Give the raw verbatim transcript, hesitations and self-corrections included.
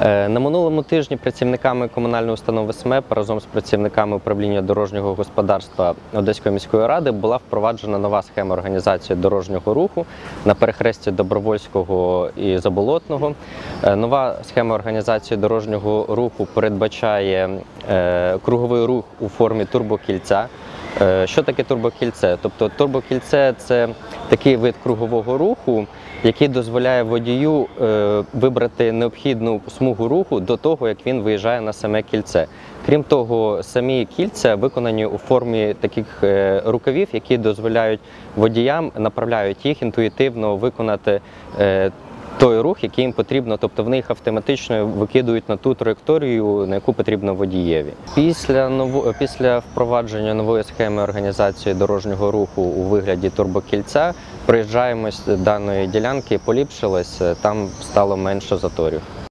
На минулому тижні працівниками комунальної установи СМЕП разом з працівниками управління дорожнього господарства Одеської міської ради була впроваджена нова схема організації дорожнього руху на перехресті Добровольського і Заболотного. Нова схема організації дорожнього руху передбачає круговий рух у формі турбокільця. Що таке турбокільце? Тобто турбокільце – це такий вид кругового руху, який дозволяє водію вибрати необхідну смугу руху до того, як він виїжджає на саме кільце. Крім того, самі кільця виконані у формі таких рукавів, які дозволяють водіям, направляють їх інтуїтивно виконати той рух, який їм потрібно, тобто в них автоматично викидують на ту траєкторію, на яку потрібно водієві. Після, ново, після впровадження нової схеми організації дорожнього руху у вигляді турбокільця проїжджаємось даної ділянки, поліпшилось, там стало менше заторів.